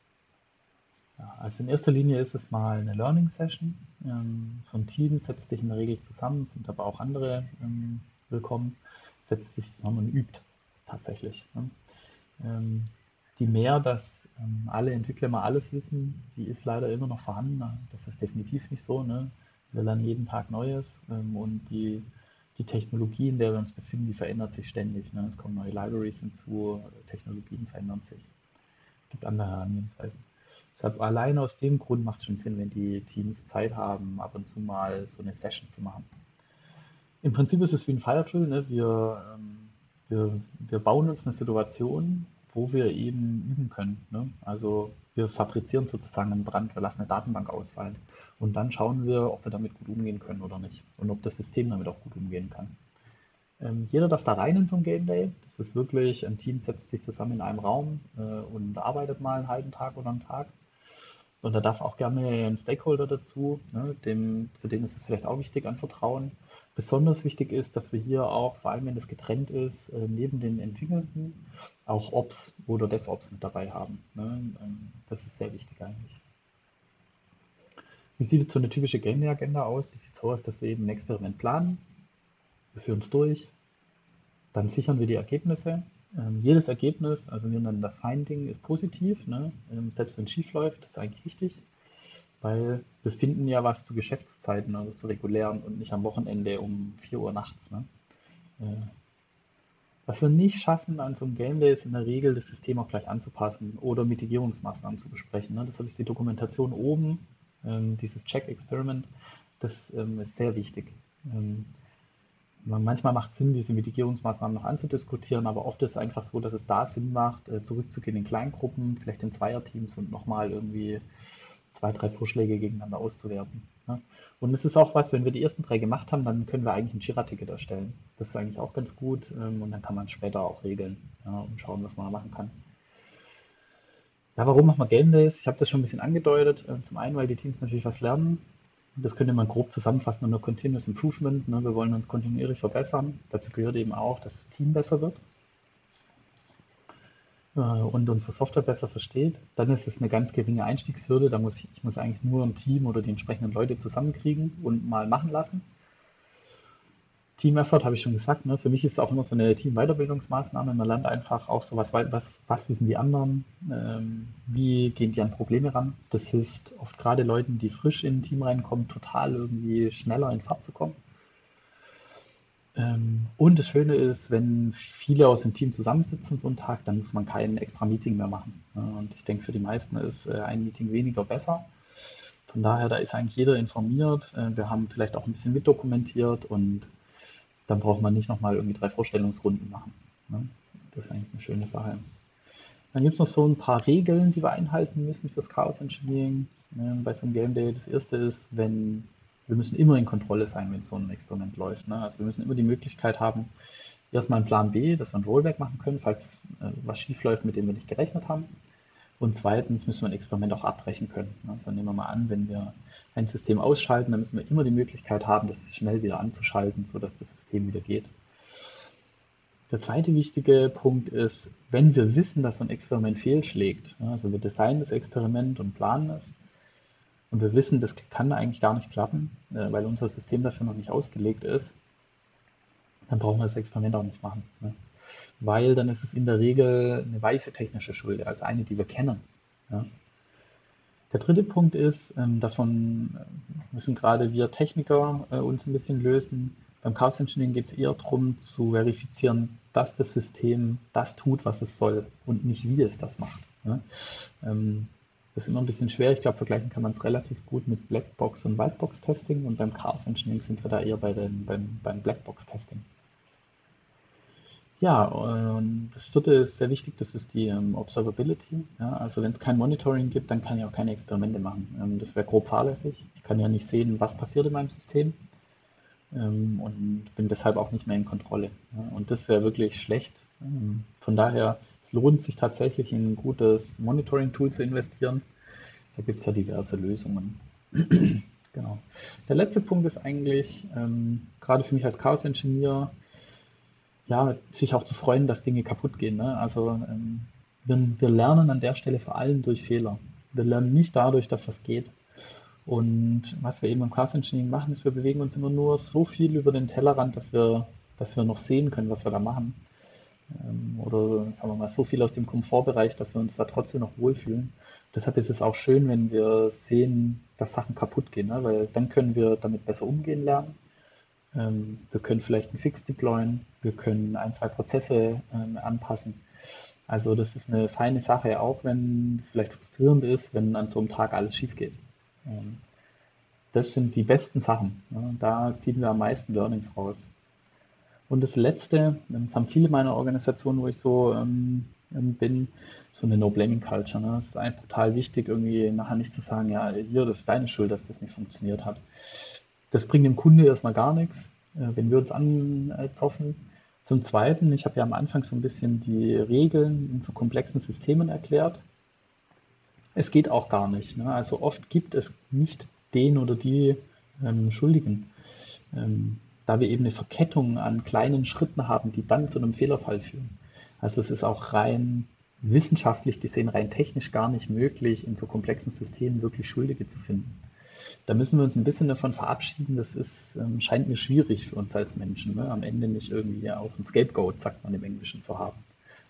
S1: Ja, also in erster Linie ist es mal eine Learning Session. Ähm, so ein Team setzt sich in der Regel zusammen, sind aber auch andere ähm, willkommen, setzt sich zusammen und übt tatsächlich. Ne? Ähm, die mehr, dass ähm, alle Entwickler mal alles wissen, die ist leider immer noch vorhanden. Das ist definitiv nicht so. Ne? Wir lernen jeden Tag Neues ähm, und die, die Technologie, in der wir uns befinden, die verändert sich ständig. Ne? Es kommen neue Libraries hinzu, Technologien verändern sich. Es gibt andere Herangehensweisen. Deshalb allein aus dem Grund macht es schon Sinn, wenn die Teams Zeit haben, ab und zu mal so eine Session zu machen. Im Prinzip ist es wie ein Fire Drill. Ne? Wir, ähm, wir, wir bauen uns eine Situation, wo wir eben üben können. Ne? Also wir fabrizieren sozusagen einen Brand, wir lassen eine Datenbank ausfallen und dann schauen wir, ob wir damit gut umgehen können oder nicht und ob das System damit auch gut umgehen kann. Ähm, jeder darf da rein in so ein Game Day. Das ist wirklich, ein Team setzt sich zusammen in einem Raum äh, und arbeitet mal einen halben Tag oder einen Tag. Und da darf auch gerne ein Stakeholder dazu, ne, dem, für den ist es vielleicht auch wichtig an Vertrauen. Besonders wichtig ist, dass wir hier auch, vor allem wenn das getrennt ist, äh, neben den Entwickelnden auch Ops oder DevOps mit dabei haben. Ne? Ähm, das ist sehr wichtig eigentlich. Wie sieht jetzt so eine typische Game Day Agenda aus? Die sieht so aus, dass wir eben ein Experiment planen, wir führen es durch, dann sichern wir die Ergebnisse. Ähm, jedes Ergebnis, also wir nennen das Finding, ist positiv, ne? Ähm, selbst wenn es schief läuft, das ist eigentlich wichtig. Weil wir finden ja was zu Geschäftszeiten, also zu regulären und nicht am Wochenende um vier Uhr nachts. Ne? Äh, was wir nicht schaffen an so einem Game Day ist in der Regel, das System auch gleich anzupassen oder Mitigierungsmaßnahmen zu besprechen. Ne? Deshalb ist die Dokumentation oben, ähm, dieses Check-Experiment, das ähm, ist sehr wichtig. Ähm, manchmal macht es Sinn, diese Mitigierungsmaßnahmen noch anzudiskutieren, aber oft ist es einfach so, dass es da Sinn macht, äh, zurückzugehen in Kleingruppen, vielleicht in Zweierteams und nochmal irgendwie zwei, drei Vorschläge gegeneinander auszuwerten. Ne? Und es ist auch was, wenn wir die ersten drei gemacht haben, dann können wir eigentlich ein Jira-Ticket erstellen. Das ist eigentlich auch ganz gut ähm, und dann kann man es später auch regeln, ja, und schauen, was man da machen kann. Ja, warum machen wir Game Days? Ich habe das schon ein bisschen angedeutet. Äh, Zum einen, weil die Teams natürlich was lernen. Das könnte man grob zusammenfassen unter Continuous Improvement. Ne? Wir wollen uns kontinuierlich verbessern. Dazu gehört eben auch, dass das Team besser wird äh, und unsere Software besser versteht. Dann ist es eine ganz geringe Einstiegshürde. Da muss ich, ich muss eigentlich nur ein Team oder die entsprechenden Leute zusammenkriegen und mal machen lassen. Team Effort habe ich schon gesagt. Ne? Für mich ist es auch immer so eine Team-Weiterbildungsmaßnahme. Man lernt einfach auch so, was, was, was wissen die anderen, ähm, wie gehen die an Probleme ran. Das hilft oft gerade Leuten, die frisch in ein Team reinkommen, total irgendwie schneller in Fahrt zu kommen. Ähm, und das Schöne ist, wenn viele aus dem Team zusammensitzen so einen Tag, dann muss man kein extra Meeting mehr machen. Ja, und ich denke, für die meisten ist äh, ein Meeting weniger besser. Von daher, da ist eigentlich jeder informiert. Äh, wir haben vielleicht auch ein bisschen mitdokumentiert und dann braucht man nicht nochmal irgendwie drei Vorstellungsrunden machen. Ne? Das ist eigentlich eine schöne Sache. Dann gibt es noch so ein paar Regeln, die wir einhalten müssen fürs Chaos Engineering äh, bei so einem Game Day. Das erste ist, wenn wir müssen immer in Kontrolle sein, wenn so ein Experiment läuft. Ne? Also wir müssen immer die Möglichkeit haben, erstmal einen Plan B, dass wir ein Rollback machen können, falls äh, was schief läuft, mit dem wir nicht gerechnet haben. Und zweitens müssen wir ein Experiment auch abbrechen können. Also nehmen wir mal an, wenn wir ein System ausschalten, dann müssen wir immer die Möglichkeit haben, das schnell wieder anzuschalten, sodass das System wieder geht. Der zweite wichtige Punkt ist, wenn wir wissen, dass so ein Experiment fehlschlägt, also wir designen das Experiment und planen es und wir wissen, das kann eigentlich gar nicht klappen, äh, weil unser System dafür noch nicht ausgelegt ist, dann brauchen wir das Experiment auch nicht machen. Ne? Weil dann ist es in der Regel eine weiße technische Schuld, also eine, die wir kennen. Ja? Der dritte Punkt ist, ähm, davon äh, müssen gerade wir Techniker äh, uns ein bisschen lösen. Beim Chaos Engineering geht es eher darum, zu verifizieren, dass das System das tut, was es soll und nicht, wie es das macht. Ne? Ähm, das ist immer ein bisschen schwer. Ich glaube, vergleichen kann man es relativ gut mit Blackbox und Whitebox-Testing, und beim Chaos Engineering sind wir da eher bei den, beim, beim Blackbox-Testing. Ja, und das vierte ist sehr wichtig, das ist die ähm, Observability. Ja, also wenn es kein Monitoring gibt, dann kann ich auch keine Experimente machen. Ähm, das wäre grob fahrlässig. Ich kann ja nicht sehen, was passiert in meinem System, ähm, und bin deshalb auch nicht mehr in Kontrolle. Ja, und das wäre wirklich schlecht. Ähm, von daher, es lohnt sich tatsächlich in ein gutes Monitoring-Tool zu investieren. Da gibt es ja diverse Lösungen. Genau. Der letzte Punkt ist eigentlich, ähm, gerade für mich als Chaos-Engineer, ja, sich auch zu freuen, dass Dinge kaputt gehen. Ne? Also ähm, wir, wir lernen an der Stelle vor allem durch Fehler. Wir lernen nicht dadurch, dass was geht. Und was wir eben im Chaos Engineering machen, ist, wir bewegen uns immer nur so viel über den Tellerrand, dass wir, dass wir noch sehen können, was wir da machen. Ähm, oder sagen wir mal, so viel aus dem Komfortbereich, dass wir uns da trotzdem noch wohlfühlen. Deshalb ist es auch schön, wenn wir sehen, dass Sachen kaputt gehen, ne? Weil dann können wir damit besser umgehen lernen. Ähm, wir können vielleicht einen Fix deployen, wir können ein, zwei Prozesse ähm, anpassen. Also das ist eine feine Sache, auch wenn es vielleicht frustrierend ist, wenn an so einem Tag alles schief geht. Ähm, das sind die besten Sachen. Ne? Da ziehen wir am meisten Learnings raus. Und das Letzte, ähm, das haben viele meiner Organisationen, wo ich so ähm, ähm, bin, so eine No-Blaming-Culture. Ne? Es ist einfach total wichtig, irgendwie nachher nicht zu sagen, ja, hier, das ist deine Schuld, dass das nicht funktioniert hat. Das bringt dem Kunde erstmal gar nichts, äh, wenn wir uns anzoffen. Zum Zweiten, ich habe ja am Anfang so ein bisschen die Regeln in so komplexen Systemen erklärt. Es geht auch gar nicht. Ne? Also oft gibt es nicht den oder die ähm, Schuldigen, ähm, da wir eben eine Verkettung an kleinen Schritten haben, die dann zu einem Fehlerfall führen. Also es ist auch rein wissenschaftlich gesehen, rein technisch gar nicht möglich, in so komplexen Systemen wirklich Schuldige zu finden. Da müssen wir uns ein bisschen davon verabschieden. Das ist, ähm, scheint mir schwierig für uns als Menschen, ne? Am Ende nicht irgendwie auch ein Scapegoat, sagt man im Englischen, zu haben.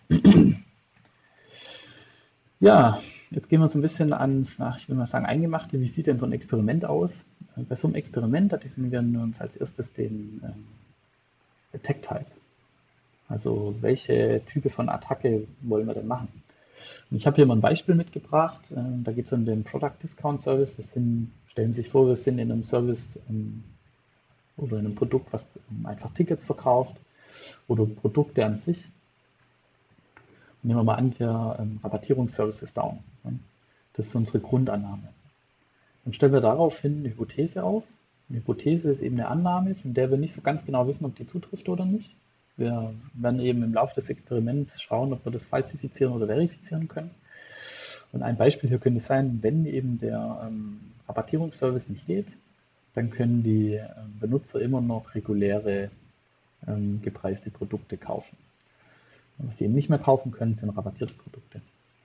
S1: Ja, jetzt gehen wir so ein bisschen ans, nach, ich will mal sagen, Eingemachte. Wie sieht denn so ein Experiment aus? Äh, Bei so einem Experiment, da definieren wir uns als erstes den ähm, Attack-Type. Also welche Type von Attacke wollen wir denn machen? Und ich habe hier mal ein Beispiel mitgebracht. Ähm, da geht es um den Product Discount Service. Wir sind, stellen Sie sich vor, wir sind in einem Service ähm, oder in einem Produkt, was ähm, einfach Tickets verkauft oder Produkte an sich. Nehmen wir mal an, der ähm, Rabattierungsservice ist down. Ne? Das ist unsere Grundannahme. Dann stellen wir daraufhin eine Hypothese auf. Eine Hypothese ist eben eine Annahme, von der wir nicht so ganz genau wissen, ob die zutrifft oder nicht. Wir werden eben im Laufe des Experiments schauen, ob wir das falsifizieren oder verifizieren können. Und ein Beispiel hier könnte sein, wenn eben der ähm, Rabattierungsservice nicht geht, dann können die ähm, Benutzer immer noch reguläre ähm, gepreiste Produkte kaufen. Und was sie eben nicht mehr kaufen können, sind rabattierte Produkte.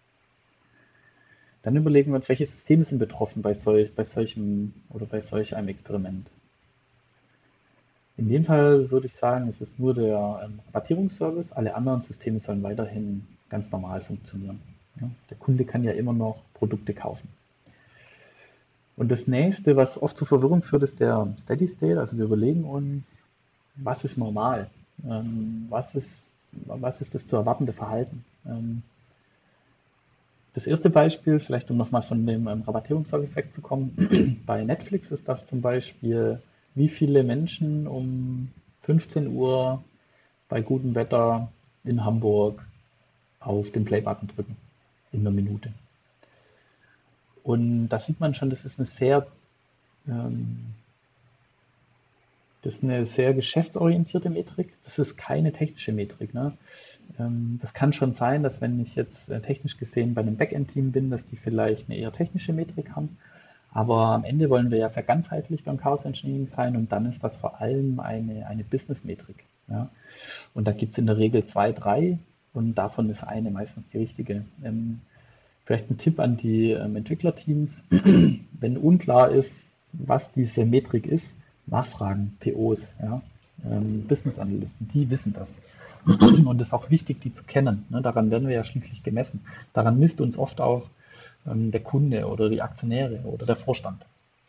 S1: Dann überlegen wir uns, welche Systeme sind betroffen bei, solch, bei solchem oder bei solch einem Experiment. In dem Fall würde ich sagen, es ist nur der ähm, Rabattierungsservice, alle anderen Systeme sollen weiterhin ganz normal funktionieren. Ja, der Kunde kann ja immer noch Produkte kaufen. Und das nächste, was oft zu Verwirrung führt, ist der Steady State. Also wir überlegen uns, was ist normal? Ähm, was ist, was ist das zu erwartende Verhalten? Ähm, das erste Beispiel, vielleicht um nochmal von dem ähm, Rabattierungsservice wegzukommen, bei Netflix ist das zum Beispiel, wie viele Menschen um fünfzehn Uhr bei gutem Wetter in Hamburg auf den Play-Button drücken in einer Minute. Und da sieht man schon, das ist eine sehr, ähm, das ist eine sehr geschäftsorientierte Metrik. Das ist keine technische Metrik. Ne? Ähm, das kann schon sein, dass wenn ich jetzt äh, technisch gesehen bei einem Backend-Team bin, dass die vielleicht eine eher technische Metrik haben. Aber am Ende wollen wir ja sehr ganzheitlich beim Chaos Engineering sein, und dann ist das vor allem eine, eine Business-Metrik. Ja? Und da gibt es in der Regel zwei, drei, und davon ist eine meistens die richtige. Ähm, vielleicht ein Tipp an die ähm, Entwicklerteams: Wenn unklar ist, was diese Metrik ist, nachfragen, P Os, ja? ähm, Business Analysten, die wissen das. Und es ist auch wichtig, die zu kennen. Ne? Daran werden wir ja schließlich gemessen. Daran misst uns oft auch ähm, der Kunde oder die Aktionäre oder der Vorstand.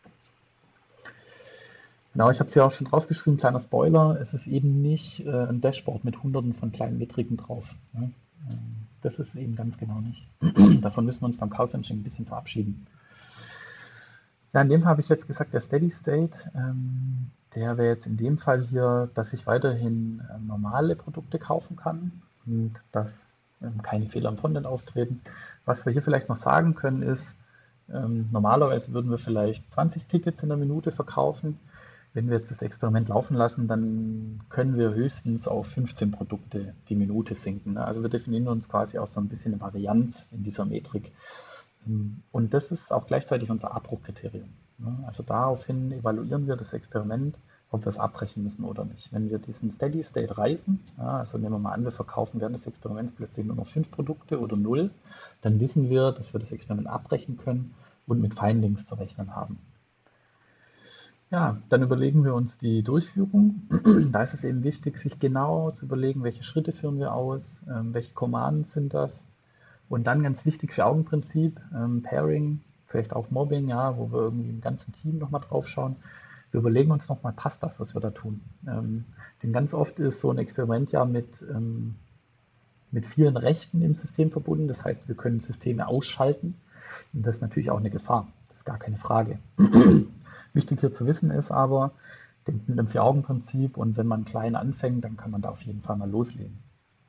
S1: Genau, ich habe es ja auch schon draufgeschrieben, kleiner Spoiler, es ist eben nicht äh, ein Dashboard mit hunderten von kleinen Metriken drauf. Ne? Ähm, das ist eben ganz genau nicht. Davon müssen wir uns beim Chaos Engine ein bisschen verabschieden. Ja, in dem Fall habe ich jetzt gesagt, der Steady State, ähm, der wäre jetzt in dem Fall hier, dass ich weiterhin äh, normale Produkte kaufen kann und dass ähm, keine Fehler im Frontend auftreten. Was wir hier vielleicht noch sagen können ist, ähm, normalerweise würden wir vielleicht zwanzig Tickets in der Minute verkaufen. Wenn wir jetzt das Experiment laufen lassen, dann können wir höchstens auf fünfzehn Produkte die Minute sinken. Ne? Also wir definieren uns quasi auch so ein bisschen eine Varianz in dieser Metrik. Und das ist auch gleichzeitig unser Abbruchkriterium. Ne? Also daraufhin evaluieren wir das Experiment, ob wir es abbrechen müssen oder nicht. Wenn wir diesen Steady State reißen, ja, also nehmen wir mal an, wir verkaufen während des Experiments plötzlich nur noch fünf Produkte oder null, dann wissen wir, dass wir das Experiment abbrechen können und mit Findings zu rechnen haben. Ja, dann überlegen wir uns die Durchführung. Da ist es eben wichtig, sich genau zu überlegen, welche Schritte führen wir aus, ähm, welche Commands sind das. Und dann ganz wichtig für Augenprinzip, ähm, Pairing, vielleicht auch Mobbing, ja, wo wir irgendwie im ganzen Team nochmal drauf schauen. Wir überlegen uns nochmal, passt das, was wir da tun? Ähm, denn ganz oft ist so ein Experiment ja mit, ähm, mit vielen Rechten im System verbunden. Das heißt, wir können Systeme ausschalten. Und das ist natürlich auch eine Gefahr. Das ist gar keine Frage. Wichtig hier zu wissen ist aber, denkt mit dem Vier-Augen-Prinzip und wenn man klein anfängt, dann kann man da auf jeden Fall mal loslegen.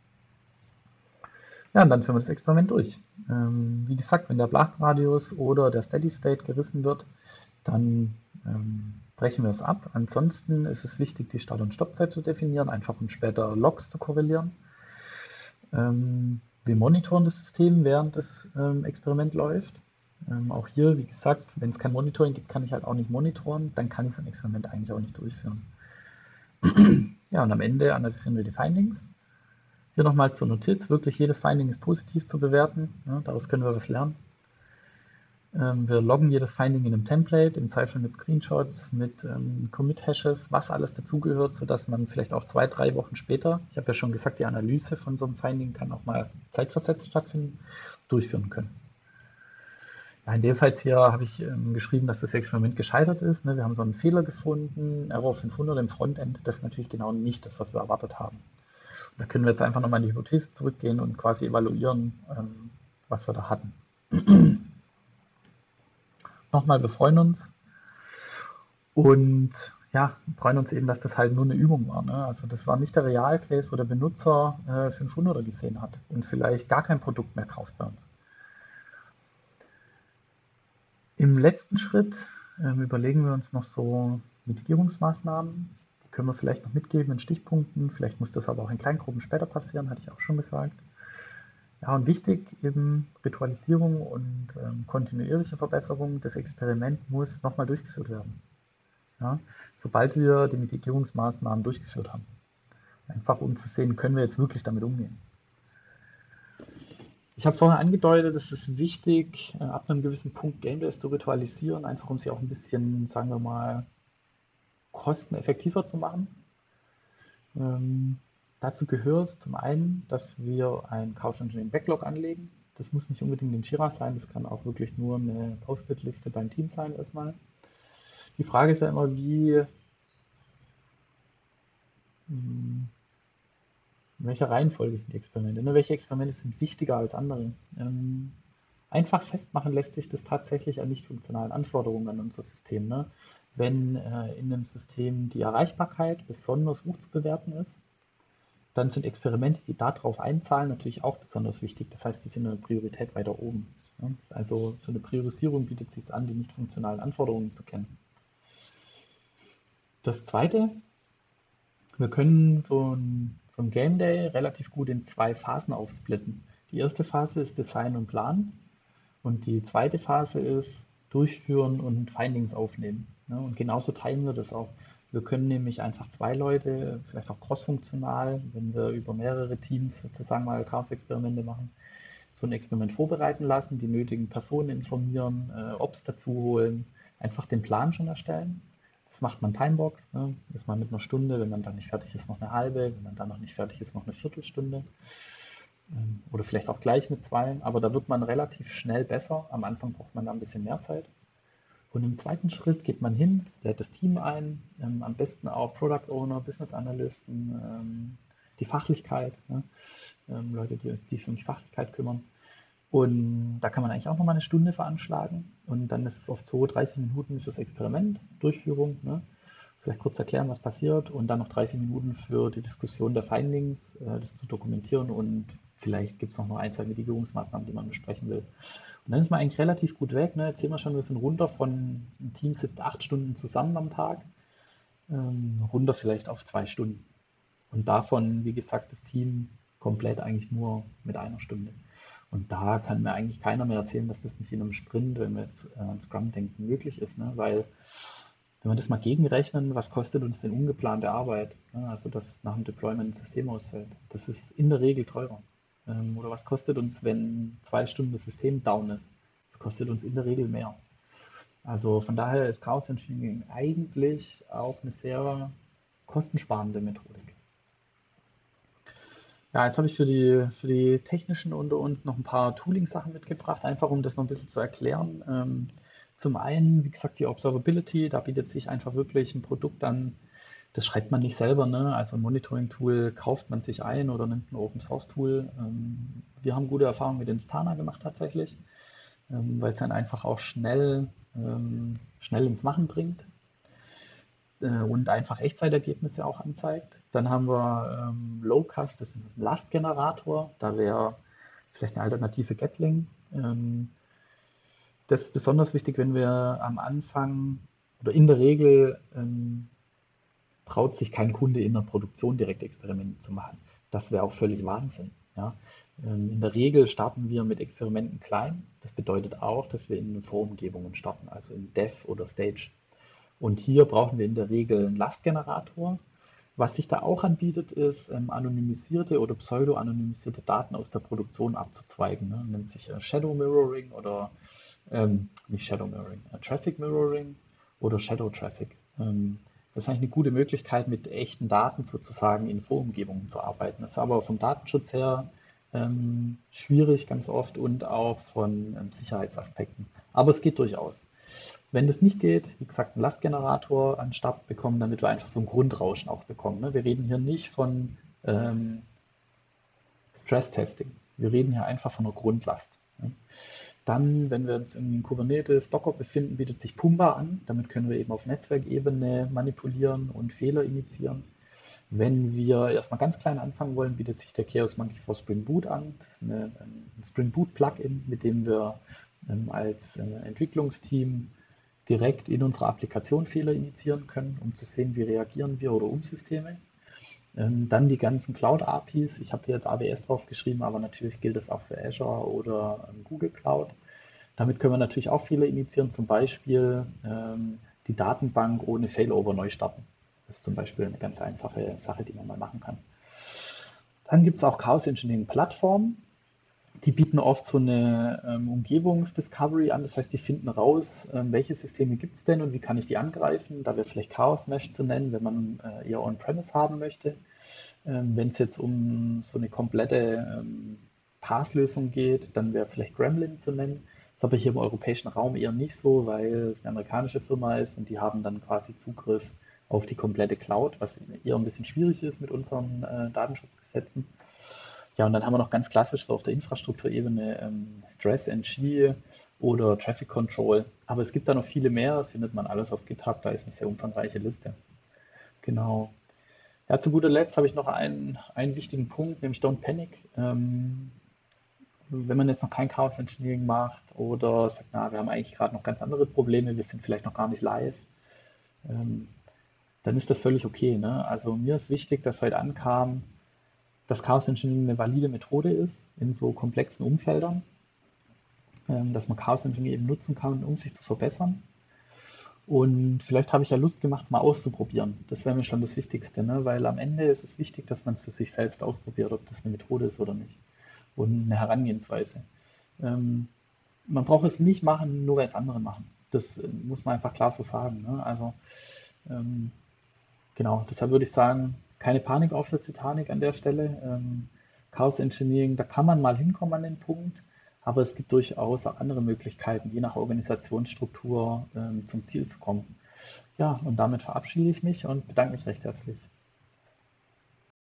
S1: Ja, und dann führen wir das Experiment durch. Ähm, wie gesagt, wenn der Blachtradius oder der Steady State gerissen wird, dann ähm, brechen wir es ab. Ansonsten ist es wichtig, die Start- und Stoppzeit zu definieren, einfach um später Logs zu korrelieren. Ähm, wir monitoren das System, während das ähm, Experiment läuft. Ähm, auch hier, wie gesagt, wenn es kein Monitoring gibt, kann ich halt auch nicht monitoren, dann kann ich so ein Experiment eigentlich auch nicht durchführen. Ja, und am Ende analysieren wir die Findings. Hier nochmal zur Notiz, wirklich jedes Finding ist positiv zu bewerten, ja, daraus können wir was lernen. Ähm, wir loggen jedes Finding in einem Template, im Zweifel mit Screenshots, mit ähm, Commit-Hashes, was alles dazugehört, sodass man vielleicht auch zwei, drei Wochen später, ich habe ja schon gesagt, die Analyse von so einem Finding kann auch mal zeitversetzt stattfinden, durchführen können. Ja, in dem Fall hier habe ich ähm, geschrieben, dass das Experiment gescheitert ist. Ne? Wir haben so einen Fehler gefunden, Error fünfhundert im Frontend. Das ist natürlich genau nicht das, was wir erwartet haben. Und da können wir jetzt einfach nochmal in die Hypothese zurückgehen und quasi evaluieren, ähm, was wir da hatten. Nochmal, wir freuen uns und ja, freuen uns eben, dass das halt nur eine Übung war. Ne? Also das war nicht der Realcase, wo der Benutzer äh, fünfhunderter gesehen hat und vielleicht gar kein Produkt mehr kauft bei uns. Im letzten Schritt ähm, überlegen wir uns noch so Mitigierungsmaßnahmen. Die können wir vielleicht noch mitgeben in Stichpunkten. Vielleicht muss das aber auch in Kleingruppen später passieren, hatte ich auch schon gesagt. Ja, und wichtig eben Ritualisierung und ähm, kontinuierliche Verbesserung. Das Experiment muss nochmal durchgeführt werden. Ja, sobald wir die Mitigierungsmaßnahmen durchgeführt haben. Einfach um zu sehen, können wir jetzt wirklich damit umgehen. Ich habe vorher angedeutet, es ist wichtig, äh, ab einem gewissen Punkt Game Days zu ritualisieren, einfach um sie auch ein bisschen, sagen wir mal, kosteneffektiver zu machen. Ähm, dazu gehört zum einen, dass wir ein Chaos Engineering Backlog anlegen. Das muss nicht unbedingt in Jira sein, das kann auch wirklich nur eine Post-it-Liste beim Team sein erstmal. Die Frage ist ja immer, wie, in welcher Reihenfolge sind die Experimente? Ne? Welche Experimente sind wichtiger als andere? Ähm, einfach festmachen lässt sich das tatsächlich an nicht funktionalen Anforderungen an unser System. Ne? Wenn äh, in einem System die Erreichbarkeit besonders hoch zu bewerten ist, dann sind Experimente, die darauf einzahlen, natürlich auch besonders wichtig. Das heißt, die sind in der Priorität weiter oben. Ne? Also für eine Priorisierung bietet es sich an, die nicht funktionalen Anforderungen zu kennen. Das zweite, wir können so ein, so ein Game Day relativ gut in zwei Phasen aufsplitten. Die erste Phase ist Design und Plan und die zweite Phase ist Durchführen und Findings aufnehmen. Ne? Und genauso teilen wir das auch. Wir können nämlich einfach zwei Leute, vielleicht auch crossfunktional, wenn wir über mehrere Teams sozusagen mal Chaos-Experimente machen, so ein Experiment vorbereiten lassen, die nötigen Personen informieren, äh, Ops dazu holen, einfach den Plan schon erstellen. Das macht man Timebox, ne? Ist man mit einer Stunde, wenn man dann nicht fertig ist, noch eine halbe, wenn man dann noch nicht fertig ist, noch eine Viertelstunde. ähm, oder vielleicht auch gleich mit zwei, aber da wird man relativ schnell besser. Am Anfang braucht man da ein bisschen mehr Zeit. Und im zweiten Schritt geht man hin, lädt das Team ein, ähm, am besten auch Product Owner, Business Analysten, ähm, die Fachlichkeit, ne? ähm, Leute, die, die sich um die Fachlichkeit kümmern. Und da kann man eigentlich auch nochmal eine Stunde veranschlagen. Und dann ist es oft so dreißig Minuten fürs Experiment, Durchführung, ne? Vielleicht kurz erklären, was passiert und dann noch dreißig Minuten für die Diskussion der Findings, äh, das zu dokumentieren und vielleicht gibt es noch mal ein, zwei Mitigierungsmaßnahmen, die man besprechen will. Und dann ist man eigentlich relativ gut weg. Ne? Jetzt sehen wir schon, wir sind runter von, ein Team sitzt acht Stunden zusammen am Tag, ähm, runter vielleicht auf zwei Stunden. Und davon, wie gesagt, das Team komplett eigentlich nur mit einer Stunde. Und da kann mir eigentlich keiner mehr erzählen, dass das nicht in einem Sprint, wenn wir jetzt äh, an Scrum denken, möglich ist. Ne? Weil, wenn wir das mal gegenrechnen, was kostet uns denn ungeplante Arbeit? Ne? Also, dass nach dem Deployment ein System ausfällt. Das ist in der Regel teurer. Ähm, oder was kostet uns, wenn zwei Stunden das System down ist? Das kostet uns in der Regel mehr. Also von daher ist Chaos Engineering eigentlich auch eine sehr kostensparende Methodik. Ja, jetzt habe ich für die, für die Technischen unter uns noch ein paar Tooling-Sachen mitgebracht, einfach um das noch ein bisschen zu erklären. Ähm, zum einen, wie gesagt, die Observability, da bietet sich einfach wirklich ein Produkt an, das schreibt man nicht selber, ne? Also ein Monitoring-Tool kauft man sich ein oder nimmt ein Open-Source-Tool. Ähm, wir haben gute Erfahrungen mit Instana gemacht tatsächlich, ähm, weil es dann einfach auch schnell, ähm, schnell ins Machen bringt äh, und einfach Echtzeitergebnisse auch anzeigt. Dann haben wir ähm, Locust, das ist ein Lastgenerator. Da wäre vielleicht eine alternative Gatling. Ähm, das ist besonders wichtig, wenn wir am Anfang oder in der Regel ähm, traut sich kein Kunde in der Produktion direkt Experimente zu machen. Das wäre auch völlig Wahnsinn. Ja. Ähm, In der Regel starten wir mit Experimenten klein. Das bedeutet auch, dass wir in Vorumgebungen starten, also in Dev oder Stage. Und hier brauchen wir in der Regel einen Lastgenerator. Was sich da auch anbietet, ist, ähm, anonymisierte oder pseudo-anonymisierte Daten aus der Produktion abzuzweigen. Ne? Nennt sich äh, Shadow Mirroring oder ähm, nicht Shadow Mirroring, äh, Traffic Mirroring oder Shadow Traffic. Ähm, das ist eigentlich eine gute Möglichkeit, mit echten Daten sozusagen in Vorumgebungen zu arbeiten. Das ist aber vom Datenschutz her ähm, schwierig ganz oft und auch von ähm, Sicherheitsaspekten. Aber es geht durchaus. Wenn das nicht geht, wie gesagt, einen Lastgenerator an den Start bekommen, damit wir einfach so ein Grundrauschen auch bekommen. Ne? Wir reden hier nicht von ähm, Stress-Testing. Wir reden hier einfach von einer Grundlast. Ne? Dann, wenn wir uns irgendwie in Kubernetes, Docker befinden, bietet sich Pumba an. Damit können wir eben auf Netzwerkebene manipulieren und Fehler initiieren. Wenn wir erstmal ganz klein anfangen wollen, bietet sich der Chaos Monkey for Spring Boot an. Das ist eine, ein Spring Boot Plugin, mit dem wir ähm, als äh, Entwicklungsteam direkt in unserer Applikation Fehler initiieren können, um zu sehen, wie reagieren wir oder Umsysteme. Ähm, dann die ganzen Cloud-A P Is. Ich habe hier jetzt A W S drauf geschrieben, aber natürlich gilt das auch für Azure oder ähm, Google Cloud. Damit können wir natürlich auch Fehler initiieren, zum Beispiel ähm, die Datenbank ohne Failover neu starten. Das ist zum Beispiel eine ganz einfache Sache, die man mal machen kann. Dann gibt es auch Chaos Engineering Plattformen. Die bieten oft so eine ähm, Umgebungsdiscovery an. Das heißt, die finden raus, ähm, welche Systeme gibt es denn und wie kann ich die angreifen. Da wäre vielleicht Chaos Mesh zu nennen, wenn man äh, eher On-Premise haben möchte. Ähm, wenn es jetzt um so eine komplette ähm, Pass-Lösung geht, dann wäre vielleicht Gremlin zu nennen. Das ist aber hier im europäischen Raum eher nicht so, weil es eine amerikanische Firma ist und die haben dann quasi Zugriff auf die komplette Cloud, was eher ein bisschen schwierig ist mit unseren äh, Datenschutzgesetzen. Ja, und dann haben wir noch ganz klassisch so auf der Infrastrukturebene ähm, Stress N G oder Traffic Control. Aber es gibt da noch viele mehr, das findet man alles auf GitHub, da ist eine sehr umfangreiche Liste. Genau. Ja, zu guter Letzt habe ich noch einen, einen wichtigen Punkt, nämlich Don't Panic. Ähm, wenn man jetzt noch kein Chaos Engineering macht oder sagt, na, wir haben eigentlich gerade noch ganz andere Probleme, wir sind vielleicht noch gar nicht live, ähm, dann ist das völlig okay. Ne? Also mir ist wichtig, dass heute ankam, dass Chaos Engineering eine valide Methode ist in so komplexen Umfeldern, ähm, dass man Chaos Engineering eben nutzen kann, um sich zu verbessern. Und vielleicht habe ich ja Lust gemacht, es mal auszuprobieren. Das wäre mir schon das Wichtigste, ne? Weil am Ende ist es wichtig, dass man es für sich selbst ausprobiert, ob das eine Methode ist oder nicht. Und eine Herangehensweise. Ähm, Man braucht es nicht machen, nur weil es andere machen. Das äh, muss man einfach klar so sagen. Ne? Also ähm, genau, deshalb würde ich sagen, keine Panik auf der Titanic an der Stelle. Ähm, Chaos Engineering, da kann man mal hinkommen an den Punkt, aber es gibt durchaus auch andere Möglichkeiten, je nach Organisationsstruktur ähm, zum Ziel zu kommen. Ja, und damit verabschiede ich mich und bedanke mich recht herzlich.